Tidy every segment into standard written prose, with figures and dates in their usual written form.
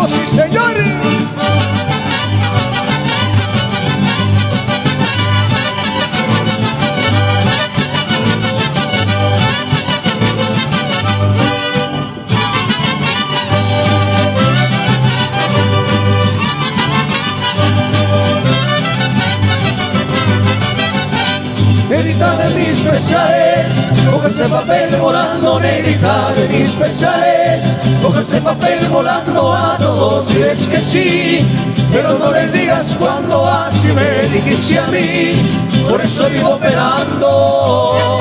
México, sí señores. Negrita de mis pesares, hojas de papel volando, negrita de mis pesares, hojas de papel volando, a todos diles que sí, pero no les digas cuando así me dijiste a mí, por eso vivo esperando.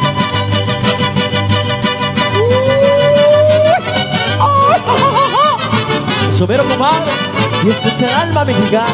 Somero, compadre, y ese es el alma mexicana.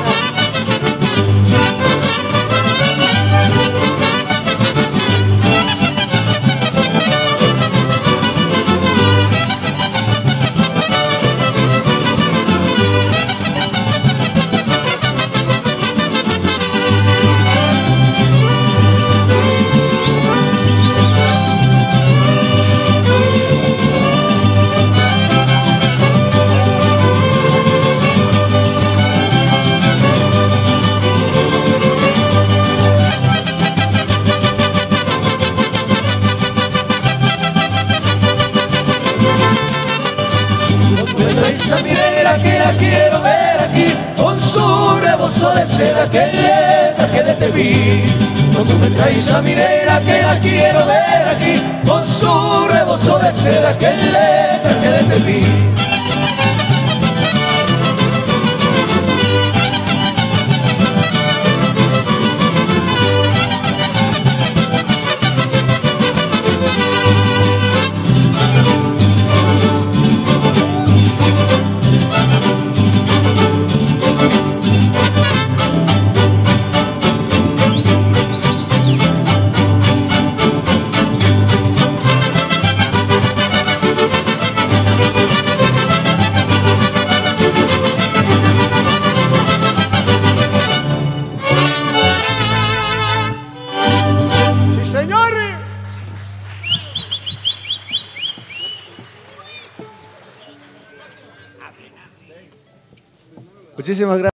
Esa minera que la quiero ver aquí, con su rebozo de seda que le traje de Teví. Cuando me traes a minera que la quiero ver aquí, con su rebozo de seda que le traje de Teví. Muchísimas gracias.